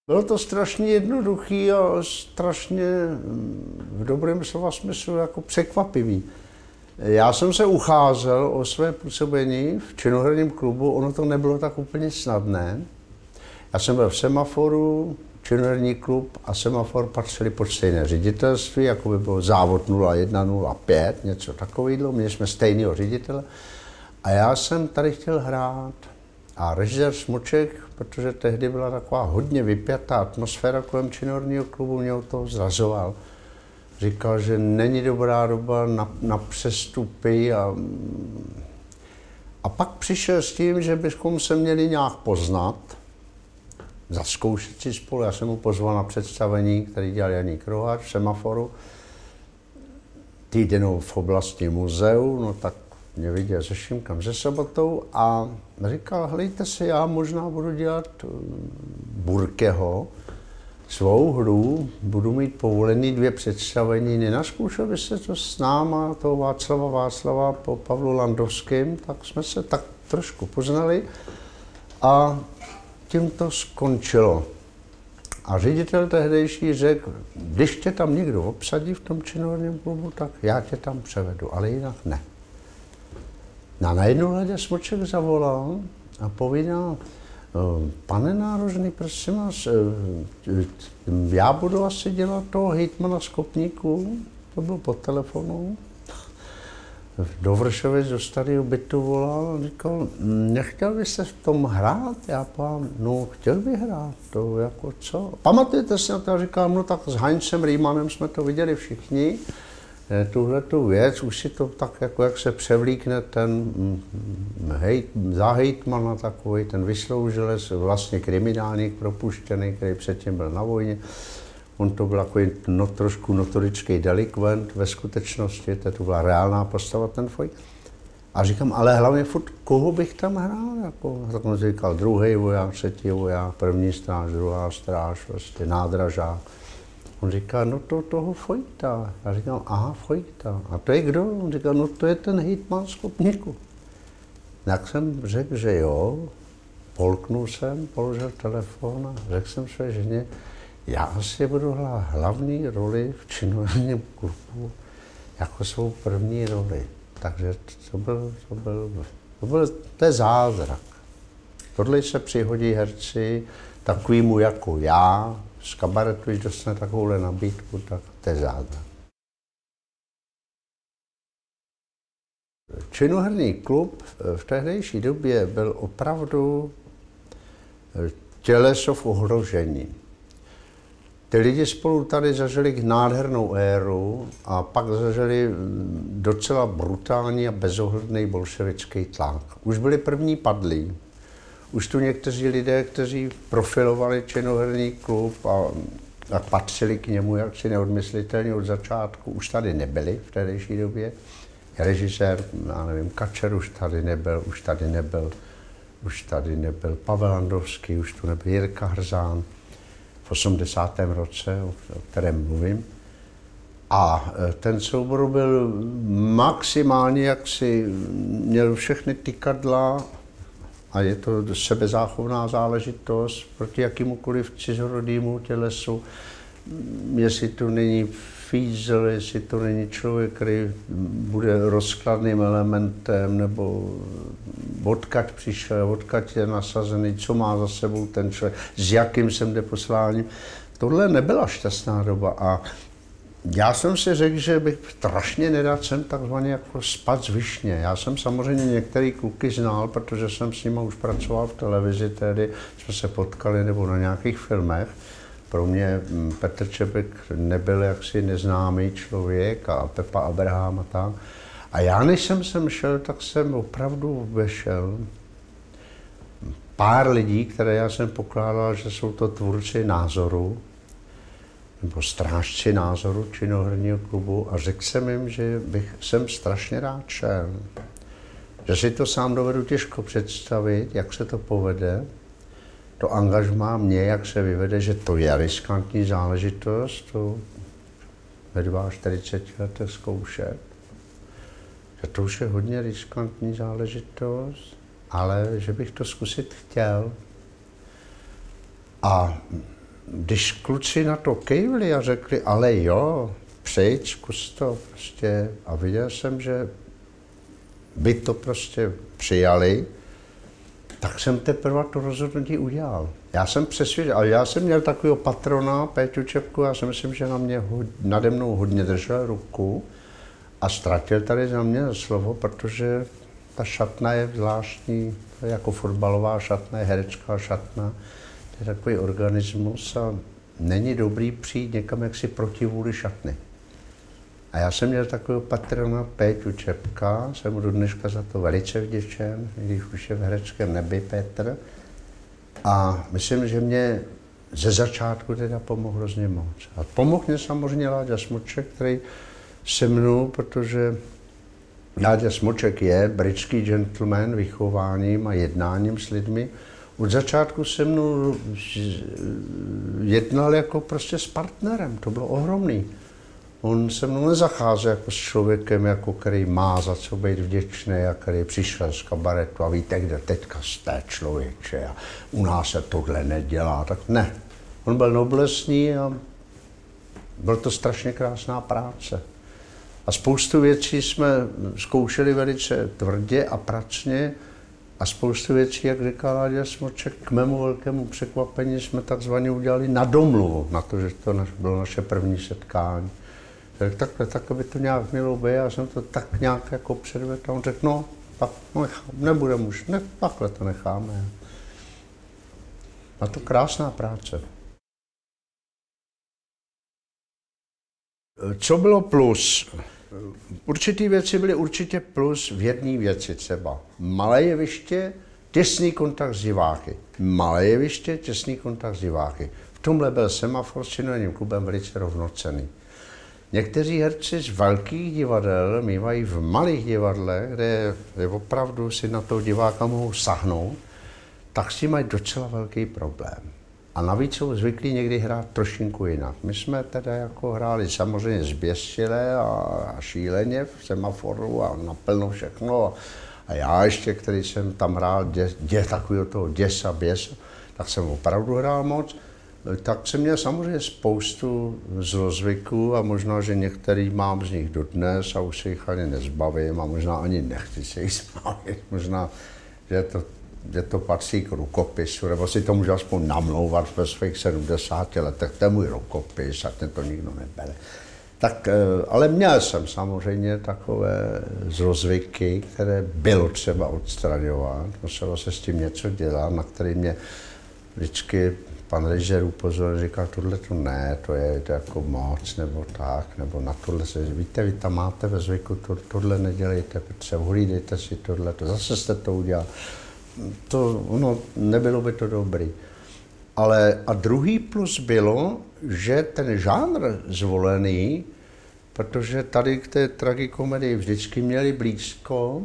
Bylo to strašně jednoduchý a strašně v dobrém slova smyslu jako překvapivý. Já jsem se ucházel o své působení v činoherním klubu, ono to nebylo tak úplně snadné. Já jsem byl v Semaforu, činoherní klub a Semafor patřili pod stejné ředitelství, jako by byl závod 0105, něco takového, měli jsme stejného ředitele. A já jsem tady chtěl hrát. A režisér Smoček, protože tehdy byla taková hodně vypjatá atmosféra kolem činoherního klubu, mě o toho zrazoval. Říkal, že není dobrá doba na přestupy a pak přišel s tím, že bychom se měli nějak poznat, zazkoušet si spolu. Já jsem mu pozval na představení, který dělal Janík Roháč v Semaforu, týdenou v oblasti muzeu, no tak mě viděl se Šimkem se Sobotou a říkal, hlejte se, já možná budu dělat Burkeho, svou hru, budu mít povolený 2 představení, nenaskoušel by se to s náma, toho Václava po Pavlu Landovském, tak jsme se tak trošku poznali a tím to skončilo. A ředitel tehdejší řekl, když tě tam někdo obsadí v tom činoherním klubu, tak já tě tam převedu, ale jinak ne. Na jednu hledě Smoček zavolal a povídal, pane Nárožný, prosím vás, já budu asi dělat toho hejtmana z Kopníků, to byl po telefonu. Do Vršovic do starého bytu volal a říkal, nechtěl byste v tom hrát? Já povím, no chtěl bych hrát, to jako co? Pamatujete si na to? A říkám, no tak s Heinzem Riemannem jsme to viděli všichni, tuhletu věc, už si to tak jako jak se převlíkne ten za hejtmana takový, ten vysloužilec, vlastně kriminálník propuštěný, který předtím byl na vojně. On to byl takový trošku notorický delikvent ve skutečnosti, to byla reálná postava ten Fojk. A říkám, ale hlavně furt, koho bych tam hrál? Jako, tak on říkal, druhý voják, třetí voják, první stráž, druhá stráž, vlastně nádražák. On říká, no toho Fojta. A říkám, aha, Fojta. A to je kdo? On říká, no to je ten hejtman z Kopníku. Tak jsem řekl, že jo, polknul jsem, položil telefon a řekl jsem své ženě, já asi budu hrát hlavní roli v činoherním klubu jako svou první roli. Takže to je zázrak. Tohle se přihodí herci takovýmu jako já, z kabaretu, když dostane takovouhle nabídku, tak to je zázrak. Činoherní klub v tehdejší době byl opravdu těleso v ohrožení. Ty lidi spolu tady zažili nádhernou éru a pak zažili docela brutální a bezohledný bolševický tlak. Už byli první padlí. Už tu někteří lidé, kteří profilovali činoherní klub a patřili k němu jaksi neodmyslitelně od začátku, už tady nebyli v tehdejší době. Režisér, já nevím, Kačer už tady nebyl, už tady nebyl Pavel Landovský, už tu nebyl Jirka Hrzán v 80. roce, o kterém mluvím. A ten soubor byl maximálně, jak si měl všechny tykadla a je to sebezáchovná záležitost proti jakémukoliv cizorodému tělesu. Jestli to není fízel, jestli to není člověk, který bude rozkladným elementem, nebo odkud přišel, odkud je nasazený, co má za sebou ten člověk, s jakým jsem jde posláním. Tohle nebyla šťastná doba a já jsem si řekl, že bych strašně nerad jsem takzvaně jako spadl z višně. Já jsem samozřejmě některé kluky znal, protože jsem s nimi už pracoval v televizi, tehdy jsme se potkali nebo na nějakých filmech. Pro mě Petr Čepek nebyl jaksi neznámý člověk a Pepa Abraham a tak. A já než jsem sem šel, tak jsem opravdu vešel pár lidí, které já jsem pokládal, že jsou to tvůrci názoru, nebo strážci názoru činoherního klubu a řekl jsem jim, že bych sem strašně rád šel. Že si to sám dovedu těžko představit, jak se to povede. To angažmá mě, jak se vyvede, že to je riskantní záležitost, to ve 42 letech zkoušet. Že to už je hodně riskantní záležitost, ale že bych to zkusit chtěl. A když kluci na to kejvli a řekli, ale jo, přejď, zkus to prostě. A viděl jsem, že by to prostě přijali, tak jsem teprve to rozhodnutí udělal. Já jsem přesvědčen, ale já jsem měl takového patrona, Péťu Čepku, já si myslím, že nade mnou hodně držel ruku a ztratil tady za mě slovo, protože ta šatna je zvláštní, to je jako fotbalová šatna, je herecká šatna, to je takový organismus a není dobrý přijít někam jaksi proti vůli šatny. A já jsem měl takového patrona Péťu Čepka, jsem mu do dneška za to velice vděčen, když už je v hereckém nebi Petr. A myslím, že mě ze začátku teda pomohl hrozně moc. A pomohl mě samozřejmě Láďa Smoček, který se mnou, protože Láďa Smoček je britský gentleman vychováním a jednáním s lidmi. Od začátku se mnou jednal jako prostě s partnerem, to bylo ohromný. On se mnou nezacházel jako s člověkem, jako který má za co být vděčný a který přišel z kabaretu a víte, kde teďka jste člověče a u nás se tohle nedělá, tak ne. On byl noblesný a byl to strašně krásná práce. A spoustu věcí jsme zkoušeli velice tvrdě a pracně a spoustu věcí, jak říkal Láďa Smoček, k mému velkému překvapení jsme takzvaně udělali na domluvu, na to, že to bylo naše první setkání. Tak by to nějak mělo být, já jsem to tak nějak jako předvedl a on řekl, no, tak nebudeme už, ne, takhle to necháme. A to krásná práce. Co bylo plus? Určitý věci byly určitě plus v jedné věci třeba. Malé jeviště, těsný kontakt s diváky. Malé jeviště, těsný kontakt s diváky. V tomhle byl Semafor s Cinovým klubem velice rovnocenný. Někteří herci z velkých divadel mývají v malých divadlech, kde je opravdu si na toho diváka mohou sahnout, tak si mají docela velký problém. A navíc jsou zvyklí někdy hrát trošinku jinak. My jsme teda jako hráli samozřejmě zběsile a šíleně v Semaforu a naplno všechno. A já ještě, který jsem tam hrál takového toho děs a běs, tak jsem opravdu hrál moc. Tak jsem měl samozřejmě spoustu zlozvyků a možná, že některý mám z nich dodnes a už se jich ani nezbavím a možná ani nechci se jich zbavit. Možná, že to patří k rukopisu, nebo si to můžu aspoň namlouvat ve svých 70 letech, to je můj rukopis, ať mě to nikdo nebere. Tak, ale měl jsem samozřejmě takové zlozvyky, které bylo třeba odstraňovat, muselo se s tím něco dělat, na který mě vždycky pan režisér upozornil, říkal, tohle to ne, to je jako moc, nebo tak, nebo na tohle se, víte, vy tam máte ve zvyku, tohle nedělejte, Petře, uhlídejte si tohle, zase jste to udělal. Nebylo by to dobrý. Ale a druhý plus bylo, že ten žánr zvolený, protože tady k té tragikomedii vždycky měli blízko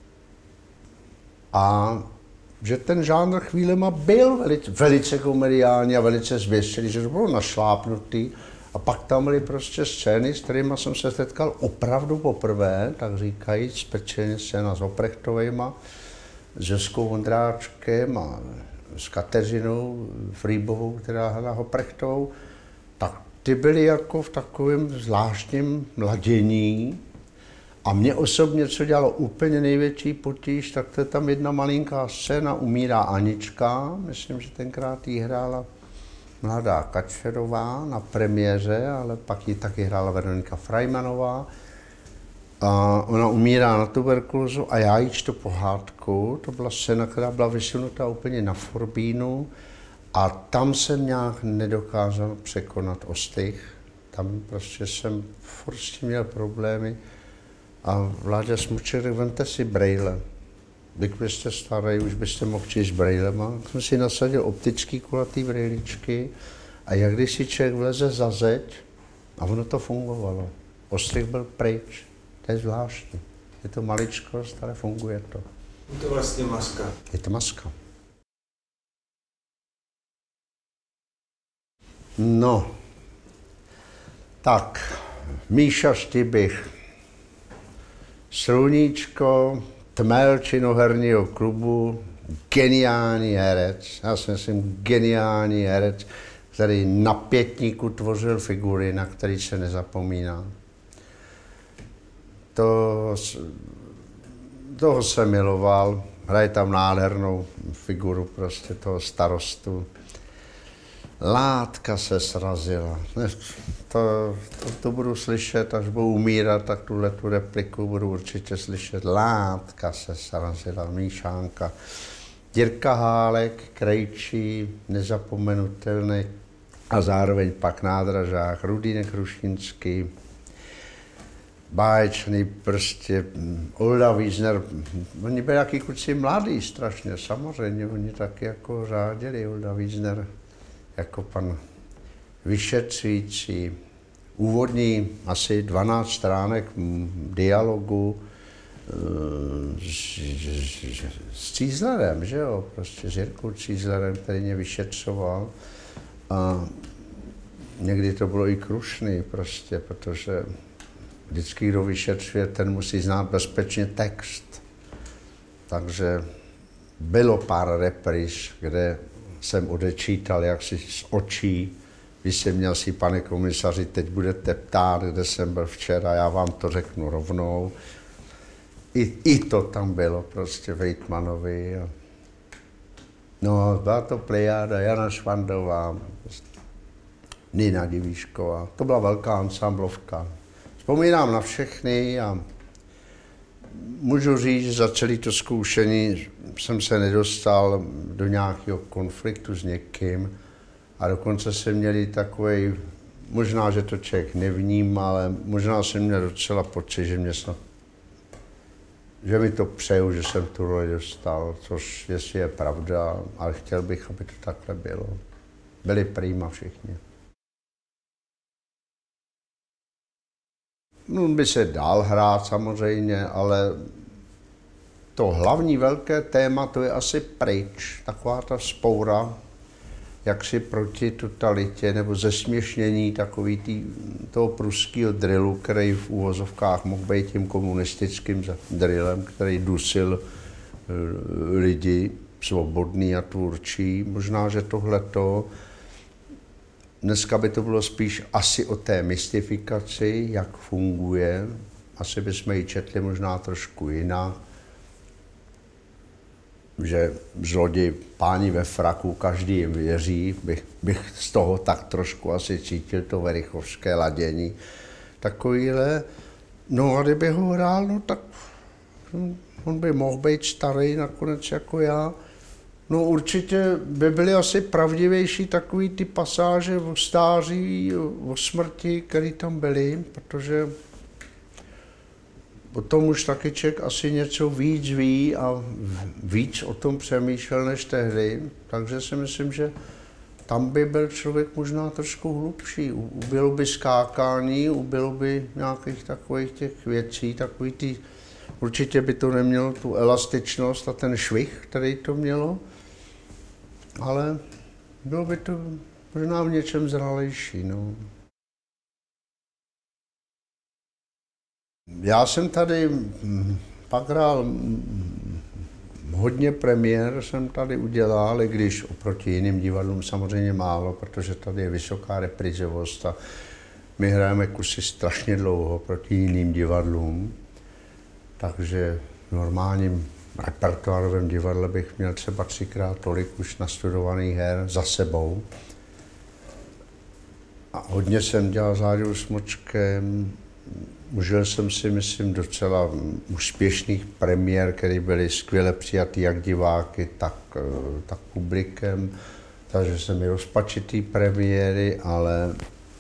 a že ten žánr chvílema byl velice komediální a velice zvěstřený, že to bylo našlápnutý. A pak tam byly prostě scény, s kterými jsem se setkal opravdu poprvé, tak říkajíc, speciálně scéna s Oprechtovejma, s Joskou Vondráčkem a s Kateřinou Frýbovou, která hrála Oprechtovou, tak ty byly jako v takovém zvláštním ladění. A mě osobně, co dělalo úplně největší potíž, tak to je tam jedna malinká scéna, umírá Anička, myslím, že tenkrát jí hrála mladá Kačerová na premiéře, ale pak ji taky hrála Veronika Frajmanová. A ona umírá na tuberkulózu a já jí čtu pohádku, to byla scéna, která byla vysunutá úplně na forbínu a tam jsem nějak nedokázal překonat ostych, tam prostě jsem furt s tím měl problémy. A Láďa Smoček řekl, vemte si brejle. Vy jste starý, už byste mohl číst brejlema. Jsem si nasadil optický kulatý brejličky a jak když si člověk vleze za zeď a ono to fungovalo. Ostrych byl pryč. To je zvláštní. Je to maličkost, ale funguje to. Je to vlastně maska. Je to maska. No, tak, Míša Štybich. Sluníčko, tmel činoherního klubu, geniální herec, já si myslím geniální herec, který na pětníku tvořil figury, na který se nezapomíná. Toho jsem miloval, hraje tam nádhernou figuru prostě toho starostu. Látka se srazila. To budu slyšet, až budu umírat, tak tu repliku budu určitě slyšet. Látka se srazila, Míšánka. Jirka Hálek, krejčí, nezapomenutelný a zároveň pak nádražák, Rudínek Rušinský, báječný prostě, Olda Wiesner, oni byli jaký kluci mladí strašně, samozřejmě, oni taky jako řáděli, Olda Wiesner, jako pan vyšetřující, úvodní asi 12 stránek dialogu s Cízlerem, že jo, prostě s Jirkou Cízlerem, který mě vyšetřoval. A někdy to bylo i krušný prostě, protože vždycky, kdo vyšetřuje, ten musí znát bezpečně text. Takže bylo pár repríz, kde jsem odečítal, jak si z očí, když jsem měl si, pane komisaři, teď budete ptát, kde jsem byl včera, já vám to řeknu rovnou. I to tam bylo prostě Vejtmanovi. No, byla to plejáda, Jana Švandová, Nina Divíšková. To byla velká ansamblovka. Vzpomínám na všechny a můžu říct, že za celé to zkoušení jsem se nedostal do nějakého konfliktu s někým a dokonce jsem měl takový, možná, že to člověk nevnímá, ale možná jsem měl docela pocit, že mi to přeju, že jsem tu roli dostal, což jestli je pravda, ale chtěl bych, aby to takhle bylo. Byli prýma všichni. No, by se dál hrát samozřejmě, ale to hlavní velké téma, to je asi pryč. Taková ta vzpoura, jaksi proti totalitě nebo zesměšnění toho pruského drillu, který v úvozovkách mohl být tím komunistickým drillem, který dusil lidi svobodný a tvůrčí. Možná, že tohleto, dneska by to bylo spíš asi o té mystifikaci, jak funguje. Asi bychom ji četli možná trošku jinak. Že zloděj, páni ve fraku, každý jim věří, bych z toho tak trošku asi cítil to verichovské ladění. Takovýhle, no a kdyby ho hrál, no tak on by mohl být starý nakonec jako já. No určitě by byly asi pravdivější takový ty pasáže o stáří, o smrti, které tam byly, protože o tom už taky člověk asi něco víc ví a víc o tom přemýšlel než tehdy, takže si myslím, že tam by byl člověk možná trošku hlubší. Ubylo by skákání, ubylo by nějakých takových těch věcí, určitě by to nemělo tu elastičnost a ten švih, který to mělo, ale bylo by to možná v něčem zralejší. No. Já jsem tady pak hrál hodně premiér, jsem tady udělal, i když oproti jiným divadlům samozřejmě málo, protože tady je vysoká reprizovost a my hrajeme kusy strašně dlouho proti jiným divadlům, takže v normálním repertoárovém divadle bych měl třeba 3krát tolik už nastudovaných her za sebou. A hodně jsem dělal s Láďou Smočkem. Užil jsem si, myslím, docela úspěšných premiér, které byly skvěle přijatý jak diváky, tak publikem. Takže jsem i rozpačitý premiéry, ale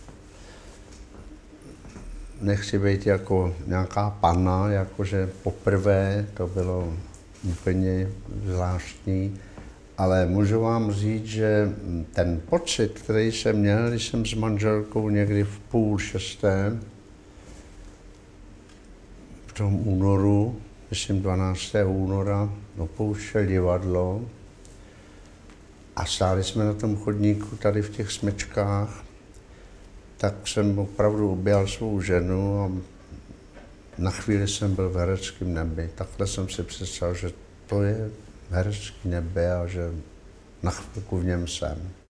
nechci být jako nějaká panna, jakože poprvé to bylo úplně zvláštní. Ale můžu vám říct, že ten pocit, který jsem měl, když jsem s manželkou někdy v 5:30 v tom únoru, myslím 12. února, opouštěl divadlo a stáli jsme na tom chodníku tady v těch smečkách, tak jsem opravdu objal svou ženu a na chvíli jsem byl v hereckém nebi. Takhle jsem si představil, že to je herecké nebe a že na chvilku v něm jsem.